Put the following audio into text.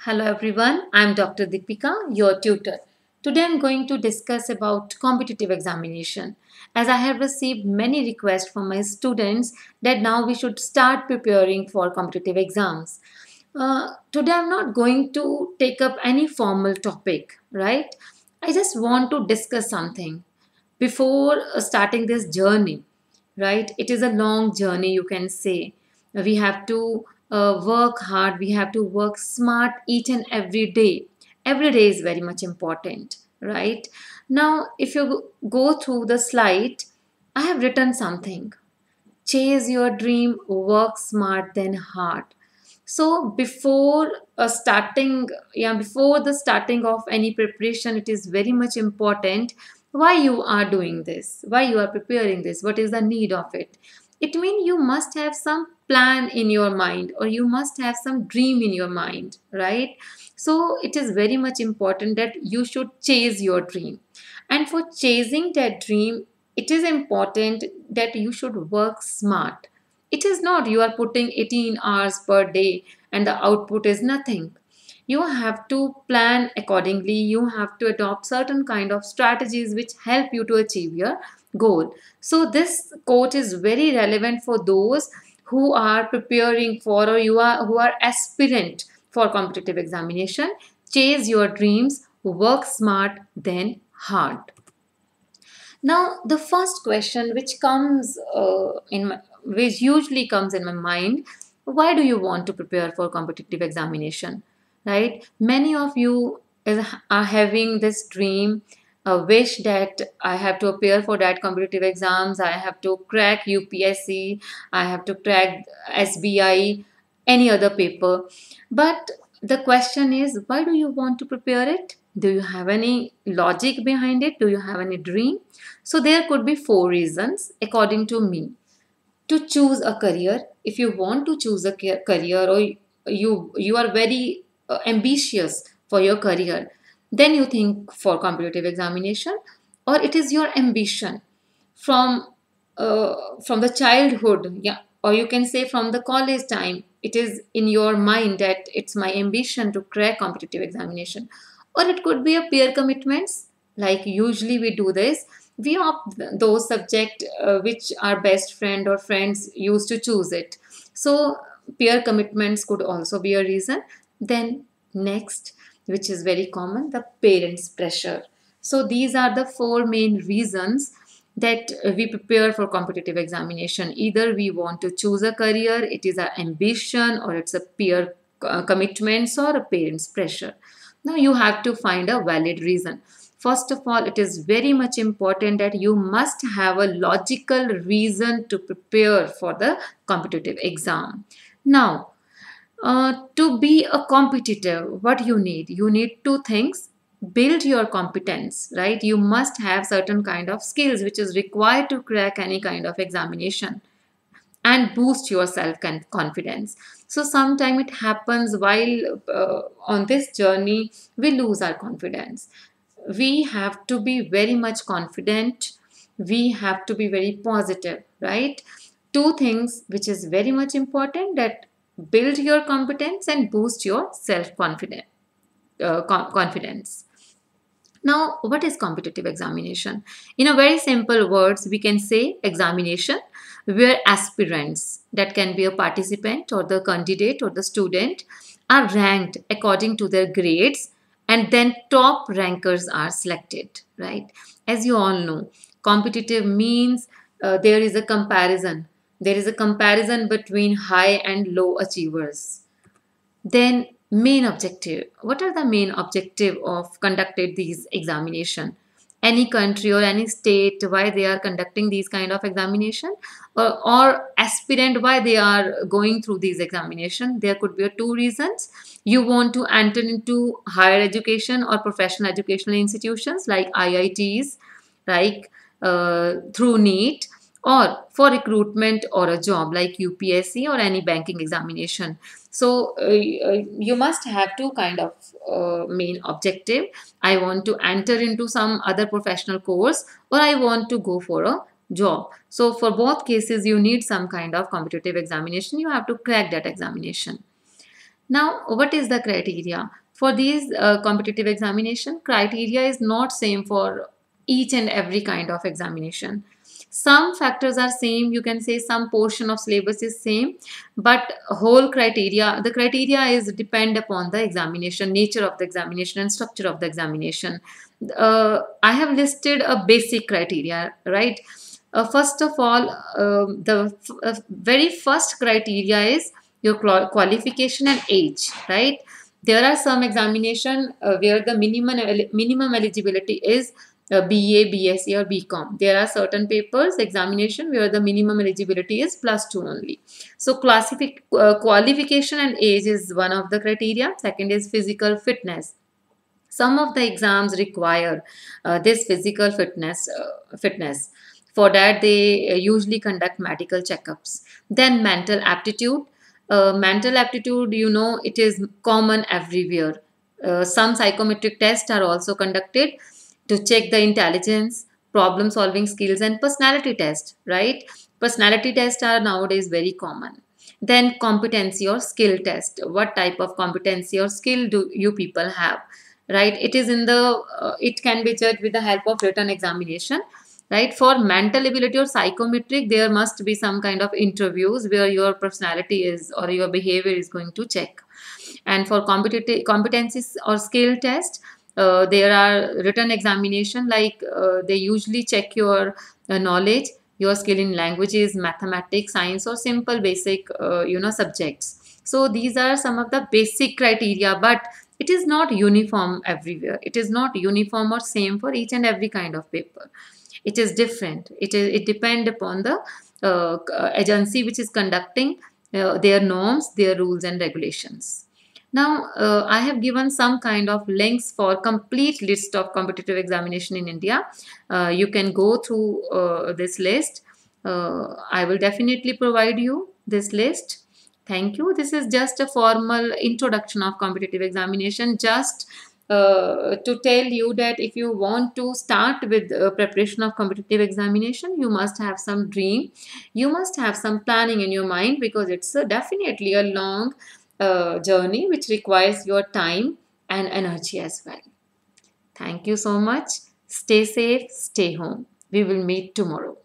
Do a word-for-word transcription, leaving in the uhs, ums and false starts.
Hello everyone, I am Doctor Deepika, your tutor. Today I am going to discuss about competitive examination. As I have received many requests from my students that now we should start preparing for competitive exams. Uh, today I am not going to take up any formal topic, right? I just want to discuss something before uh, starting this journey, right? It is a long journey, you can say. We have to uh, work hard, we have to work smart each and every day. Every day is very much important, right? Now if you go through the slide, I have written something: chase your dream, work smart then hard. So before uh, starting yeah before the starting of any preparation, it is very much important why you are doing this, why you are preparing this, what is the need of it. It means you must have some plan in your mind, or you must have some dream in your mind, right? So it is very much important that you should chase your dream. And for chasing that dream, it is important that you should work smart. It is not you are putting eighteen hours per day and the output is nothing. You have to plan accordingly. You have to adopt certain kind of strategies which help you to achieve your goal. So this quote is very relevant for those who are preparing for, or you are who are aspirant for competitive examination. Chase your dreams, work smart then hard. Now, the first question which comes uh, in my, which usually comes in my mind: why do you want to prepare for competitive examination? Right? Many of you is, are having this dream, a wish that I have to appear for that competitive exams. I have to crack U P S C. I have to crack S B I, any other paper. But the question is, why do you want to prepare it? Do you have any logic behind it? Do you have any dream? So there could be four reasons according to me. To choose a career, if you want to choose a career, or you you are very uh, ambitious for your career, then you think for competitive examination. Or it is your ambition from uh, from the childhood, yeah, or you can say from the college time. It is in your mind that it's my ambition to crack competitive examination. Or it could be a peer commitments, like usually we do this. We opt those subject uh, which our best friend or friends used to choose it. So peer commitments could also be a reason. Then next, which is very common, the parents pressure. So these are the four main reasons that we prepare for competitive examination. Either we want to choose a career, it is our ambition, or it's a peer uh, commitments, or a parents pressure. Now you have to find a valid reason. First of all, it is very much important that you must have a logical reason to prepare for the competitive exam. Now, uh, to be a competitive, what you need? You need two things. Build your competence, right? You must have certain kind of skills which is required to crack any kind of examination, and boost your self confidence. So sometime it happens while uh, on this journey we lose our confidence. We have to be very much confident, we have to be very positive, right? Two things which is very much important: that build your competence and boost your self confidence uh, confidence. Now, what is competitive examination? In a very simple words, we can say examination where aspirants, that can be a participant or the candidate or the student, are ranked according to their grades, and then top rankers are selected, right? As you all know, competitive means uh, there is a comparison. There is a comparison between high and low achievers. Then main objective. What are the main objective of conducted these examination? Any country or any state, why they are conducting these kind of examination, or, or aspirant, why they are going through these examination? There could be two reasons. You want to enter into higher education or professional educational institutions like I I Ts, like uh, through NEET, or for recruitment or a job like U P S C or any banking examination. So uh, uh, you must have two kind of uh, main objective. I want to enter into some other professional course, or I want to go for a job. So for both cases you need some kind of competitive examination. You have to crack that examination. Now, what is the criteria? For these uh, competitive examination, criteria is not same for each and every kind of examination. Some factors are same, you can say some portion of syllabus is same, but whole criteria, the criteria is depend upon the examination, nature of the examination and structure of the examination. Uh, I have listed a basic criteria, right? Uh, first of all, um the f- uh, very first criteria is your qual- qualification and age, right? There are some examination uh, where the minimum el- minimum eligibility is uh, B A, B S c or B Com. There are certain papers examination where the minimum eligibility is plus two only. So classific uh, qualification and age is one of the criteria. Second is physical fitness. Some of the exams require uh, this physical fitness uh, fitness. For that, they uh, usually conduct medical checkups. Then mental aptitude. Uh, mental aptitude, you know, it is common everywhere. Uh, some psychometric tests are also conducted to check the intelligence, problem solving skills, and personality test, right? Personality tests are nowadays very common. Then competency or skill test. What type of competency or skill do you people have? Right, it is in the uh, it can be judged with the help of written examination. Right, for mental ability or psychometric, there must be some kind of interviews where your personality is or your behavior is going to check. And for competitive competencies or skill test, uh, there are written examination, like uh, they usually check your uh, knowledge, your skill in languages, mathematics, science, or simple basic uh, you know subjects. So these are some of the basic criteria, but it is not uniform everywhere. It is not uniform or same for each and every kind of paper. It is different. It is it depend upon the uh, agency which is conducting uh, their norms, their rules and regulations. Now, uh, I have given some kind of links for complete list of competitive examination in India. Uh, you can go through uh, this list. Uh, I will definitely provide you this list. Thank you. This is just a formal introduction of competitive examination, just uh, to tell you that if you want to start with uh, preparation of competitive examination, you must have some dream, you must have some planning in your mind, because it's uh, definitely a long uh, journey which requires your time and energy as well. Thank you so much. Stay safe, stay home. We will meet tomorrow.